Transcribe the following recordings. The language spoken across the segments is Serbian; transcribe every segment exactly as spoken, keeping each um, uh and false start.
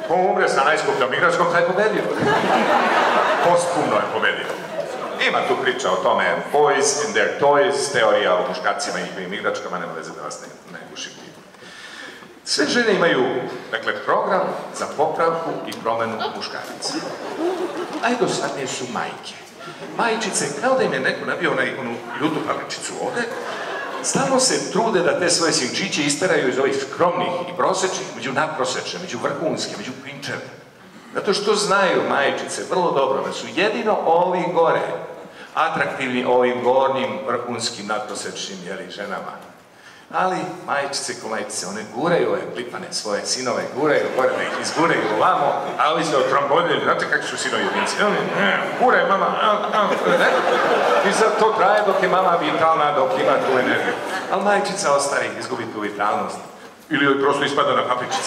Ko umre sa najskupljom igračkom, taj je pobedio. Posthumno je pobedio. Ima tu priča o tome, boys and their toys, teorija o muškarcima i njihovim igračkama, nema veze da vas ne, ne gušim. Sve žene imaju, dakle, program za popravku i promenu muškaraca. Najdosadnije su majke. Majčice, kao da im je neko nabio onaj, onu ljutu paličicu ovde, stalno se trude da te svoje sinčiće isteraju iz ovih skromnih i prosečnih, među nadprosečne, među vrhunske, među prinčeve. Zato što znaju majčice vrlo dobro da su jedino ovi gore atraktivni ovim gornjim, vrhunskim, nadprosečnim, jeli, ženama. Ali majčice ko majčice, one guraju ove klipane svoje sinove, guraju gore da ih izguraju ovamo, a ovi se otrombodili, znate kakvi su sinovi jedinci? Guraj mama, ne? I sad to traje dok je mama vitalna, dok ima tu energiju. Ali majčica ostari, izgubi tu vitalnost. Ili joj prosto ispada na papričice.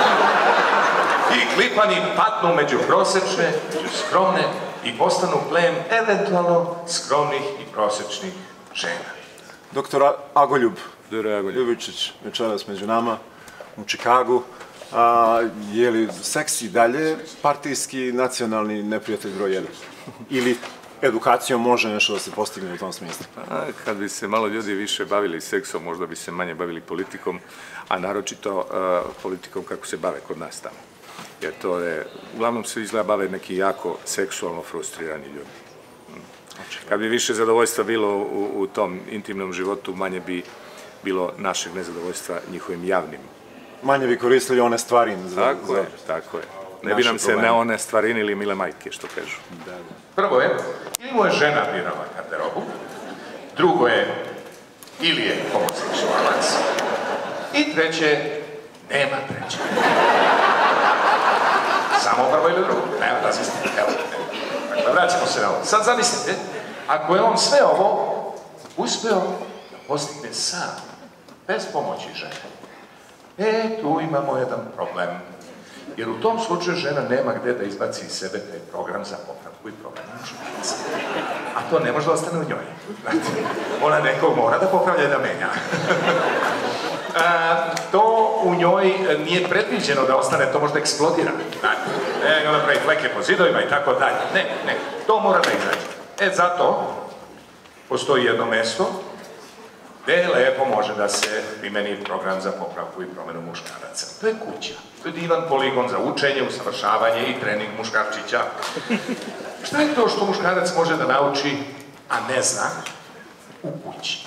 I klipani patnu među prosečne, među skromne i postanu plen eventualno skromnih i prosečnih žena. Doktor Agoljub Ljubičić, večeras među nama u Čikagu. Je li seks i dalje partijski nacionalni neprijatelj broj jedan? Ili edukacijom može nešto da se postigne u tom smislu? Kad bi se malo ljudi više bavili seksom, možda bi se manje bavili politikom, a naročito politikom kako se bave kod nas tamo. Jer to je, uglavnom se izgleda bave neki jako seksualno frustrirani ljudi. Kad bi više zadovoljstva bilo u tom intimnom životu, manje bi bilo našeg nezadovoljstva njihovim javnim. Manje bi koristili one stvari. Tako je, tako je. Ne bi nam se ne one stvarinili mile majke, što kažu. Prvo je, ili mu je žena birala garderobu, drugo je, ili je homoseksualac, i treće, nema treće. Samo prvo ili drugo, nema razmisliti. Evo, dakle, vraćamo se na ovo. Sad zamislite, ako je on sve ovo uspeo da postigne sam, bez pomoći žene, e, tu imamo jedan problem. Jer u tom slučaju žena nema gde da izbaci iz sebe taj program za popravku i promenu muškaraca. A to ne može da ostane u njoj. Ona nekog mora da popravlja i da menja. A, to u njoj nije predviđeno da ostane, to možda eksplodira. Ne, onda pravi fleke po zidovima i tako dalje. Ne, ne, to mora da izađe. E, zato postoji jedno mesto gde lepo može da se primeni program za popravku i promenu muškaraca. To je kuća. To je divan poligon za učenje, usavršavanje i trening muškarčića. Šta je to što muškarac može da nauči, a ne zna, u kući?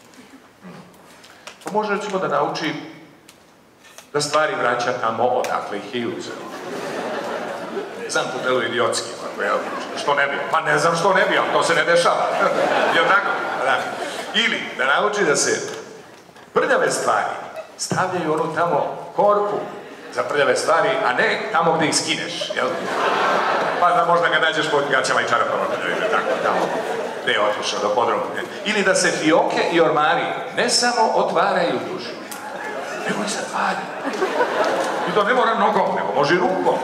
Pa može, recimo, da nauči da stvari vraća tamo odakle ih je uzeo. Znam, to delo idiotski, što ne bi? Pa ne znam što ne bi, ali to se ne dešava. Jel tako? Da. Ili da nauči da se prljave stvari stavljaju onu tamo korpu za prljave stvari, a ne tamo gde ih skineš, jel? Pa da možda ga nađeš pod gaćama i čarapama, tako, tamo gde je otišao do podruma. Ili da se fioke i ormari ne samo otvaraju dušu, nego i zatvaraju. I to ne mora nogom, nego može i rukom.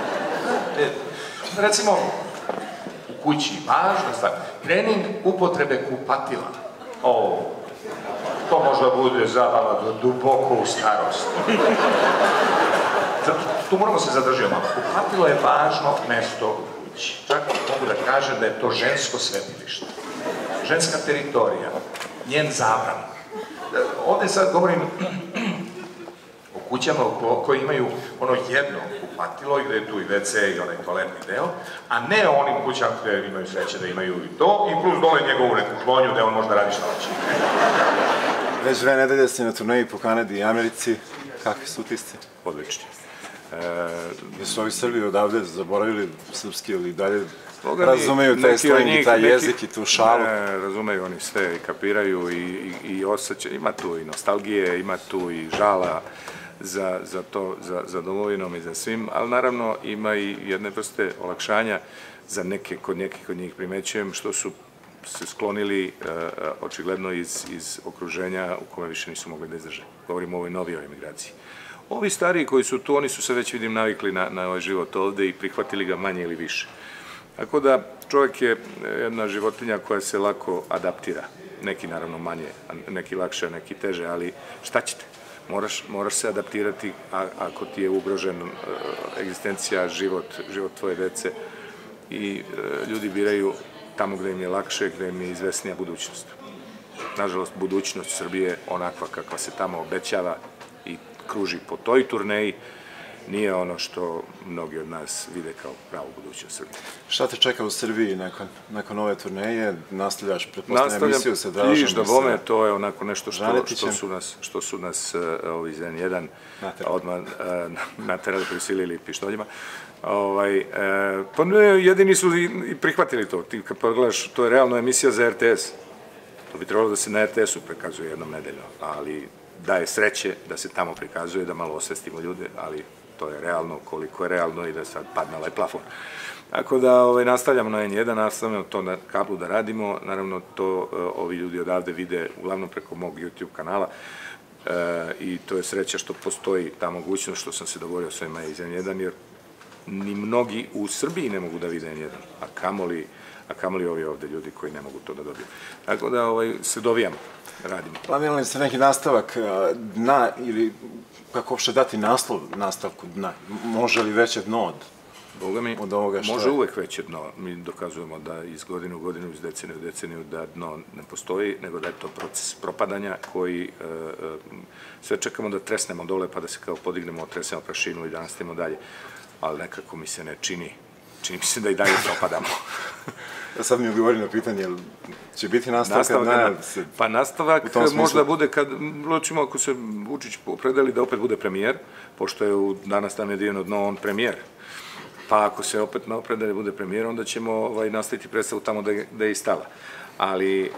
Recimo, u kući, važna stvar, trening upotrebe kupatila. O, to možda bude zabava do duboko u starost. Tu moramo se zadržiti malo. Kupatilo je važno mesto u kući. Čak mogu da kažem da je to žensko svetilište. Ženska teritorija. Njen zabran. Ovde sad govorim o kućama koji imaju ono jedno kupatilo i gde je tu i ve ce i onaj toaletni deo, a ne onim kućama gde imaju sreće da imaju i to, i plus dole njegovu neku klonju gde on možda radi šta hoće. Već dve nedelje si na turneji po Kanadi i Americi. Kakvi su utisci? Odlični. Jesu ovi Srbi odavde zaboravili srpski ili dalje razumeju taj slang i taj jezik i tu šalu? Razumeju oni sve i kapiraju i osjećaju. Ima tu i nostalgije, ima tu i žala za to, za domovinom i za svim, ali naravno ima i jedne vrste olakšanja za neke, kod nekih od njih primećujem, što su se sklonili očigledno iz okruženja u kome više nisu mogli da izdrže. Govorimo o ovoj novijoj emigraciji. Ovi stariji koji su tu, oni su se već, vidim, navikli na ovaj život ovde i prihvatili ga manje ili više. Tako da čovjek je jedna životinja koja se lako adaptira. Neki naravno manje, neki lakše, neki teže, ali šta ćete? moraš, moraš se adaptirati ako ti je ugrožen egzistencija, život, život tvoje dece i ljudi biraju tamo gde im je lakše, gde im je izvesnija budućnost. Nažalost, budućnost Srbije onakva kakva se tamo obećava i kruži po toj turneji nije ono što mnogi od nas vide kao pravu budućnost Srbije. Šta te čeka u Srbiji nakon, nakon ove turneje? Nastavljaš, pretpostavljam, emisiju sa Dražom? Nastavljam, da bome, to je onako nešto što, što su nas, što su nas ovi iz en jedan odmah naterali, prisilili pištoljima. Ovaj, e, pa ne, jedini su i, i prihvatili to. Ti kad pogledaš, to je realno emisija za er te es. To bi trebalo da se na er te esu prikazuje jednom nedeljno, ali daje sreće da se tamo prikazuje, da malo osvestimo ljude, ali to je realno koliko je realno i da sad padne ovaj plafon. Tako da ovaj, nastavljamo na en jedan, nastavljamo to na kablu da radimo, naravno to ovi ljudi odavde vide uglavnom preko mog YouTube kanala e, i to je sreća što postoji ta mogućnost, što sam se dogovorio s ovima iz en jedan, jer ni mnogi u Srbiji ne mogu da vide en jedan, a kamoli, a kamoli ovi ovde ljudi koji ne mogu to da dobiju. Tako da ovaj, se dovijamo, radimo. Planirali ste neki nastavak dna ili kako uopšte dati naslov nastavku dna? Može li veće dno od, Boga mi, od ovoga što može je? uvek veće dno. Mi dokazujemo da iz godine u godinu, iz deceniju u deceniju da dno ne postoji, nego da je to proces propadanja koji e, e, sve čekamo da tresnemo dole pa da se kao podignemo, otresemo prašinu i da nastavimo dalje. Ali nekako mi se ne čini, čini mi se da i dalje propadamo. Sad mi odgovori na pitanje, jel će biti nastavak? Pa nastavak možda bude kad, ločimo ako se Vučić opredeli da opet bude premijer, pošto je danas tam jedino dno on premijer. Pa ako se opet opredeli da bude premijer, onda ćemo nastaviti predstavu tamo da je i stala. Ali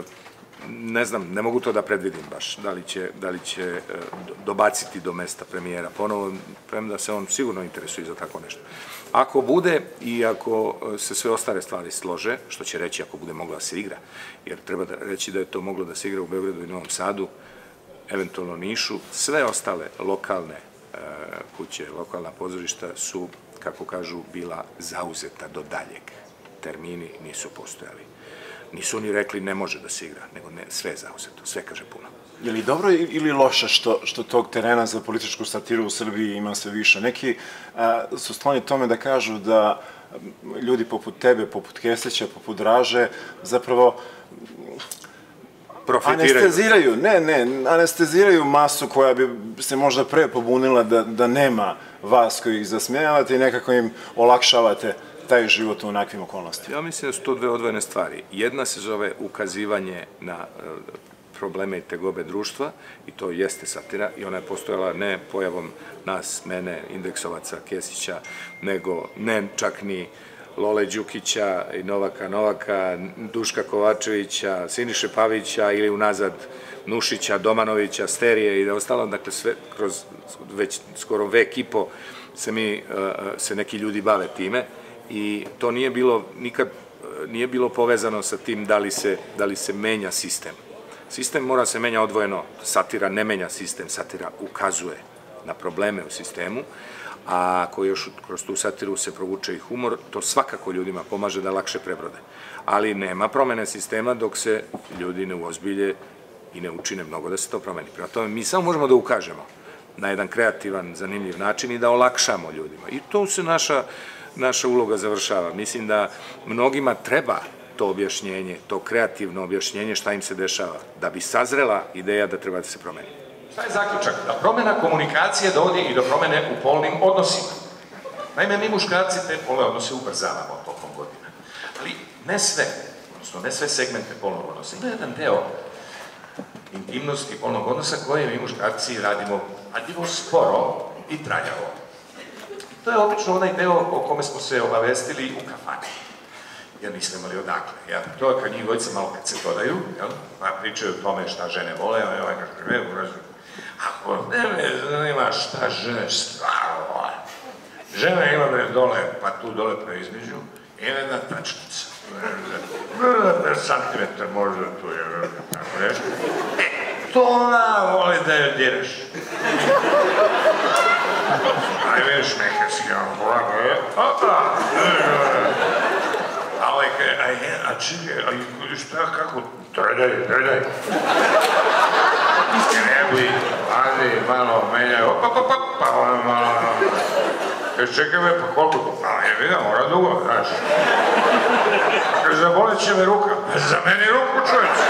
ne znam, ne mogu to da predvidim baš, da li će dobaciti do mesta premijera ponovo, premda se on sigurno interesuje za tako nešto. Ako bude i ako se sve ostale stvari slože, što će reći ako bude mogla da se igra, jer treba reći da je to moglo da se igra u Beogradu i Novom Sadu, eventualno Nišu, sve ostale lokalne kuće, lokalna pozorišta su, kako kažu, bila zauzeta do daljeg. Termini nisu postojali. Nisu oni rekli ne može da se igra, nego sve je zauzeto, sve kaže puno. Je li dobro ili loše što tog terena za političku satiru u Srbiji ima sve više? Neki su skloni tome da kažu da ljudi poput tebe, poput Kesića, poput Draže, zapravo anesteziraju, ne, ne, anesteziraju masu koja bi se možda pre pobunila da nema vas koji ih zasmejavate i nekako im olakšavate taj život u onakvim okolnostima. Ja mislim da su to dve odvojene stvari. Jedna se zove ukazivanje na probleme i tegobe društva i to jeste satira i ona je postojala ne pojavom nas, mene, Indeksovaca, Kesića, nego ne čak ni Lole Đukića i Novaka Novaka, Duška Kovačevića, Siniše Pavića ili unazad Nušića, Domanovića, Sterije i ostalo. Dakle, sve kroz već skoro vek i po se mi, se neki ljudi bave time i to nije bilo nikad, nije bilo povezano sa tim da li se, da li se menja sistem. Sistem mora se menja odvojeno, satira ne menja sistem, satira ukazuje na probleme u sistemu, a ako još kroz tu satiru se provuče i humor, to svakako ljudima pomaže da lakše prebrode. Ali nema promene sistema dok se ljudi ne uozbilje i ne učine mnogo da se to promeni. Prema tome, mi samo možemo da ukažemo na jedan kreativan, zanimljiv način i da olakšamo ljudima. I to se naša, naša uloga završava. Mislim da mnogima treba to objašnjenje, to kreativno objašnjenje šta im se dešava, da bi sazrela ideja da treba da se promeni. Šta je zaključak? Da promena komunikacije dovodi i do promene u polnim odnosima. Naime, mi muškarci te polne odnose ubrzavamo tokom godina. Ali ne sve, odnosno ne sve segmente polnog odnosa. Ima jedan deo intimnosti polnog odnosa koje mi muškarci radimo radimo sporo i traljavo. To je obično onaj deo o kome smo se obavestili u kafani. Jer nismo imali odakle. To je kad njih dvojica malo kad se dodaju, pa pričaju o tome šta žene vole, a ovaj kako ne uražu. Ako ne me zanima šta žene stvarno vole. Žena ima me dole, pa tu dole preizmeđu, ima jedna tačnica. Na santimetar možda tu je, tako nešto. E, to ona voli da joj diraš. Aj vidiš neka si ga ovako, je? Opa! A ovaj kaže, a čekaj, a šta, kako? Daj, daj, daj, daj. Ne bi, radi, malo menjaju, op, op, op, pa ono malo... Kaže, čekaj me, pa koliko? A, je vidio, mora dugo, znaš. Kaže, zabolit će me ruka. Za meni ruku, čovječ.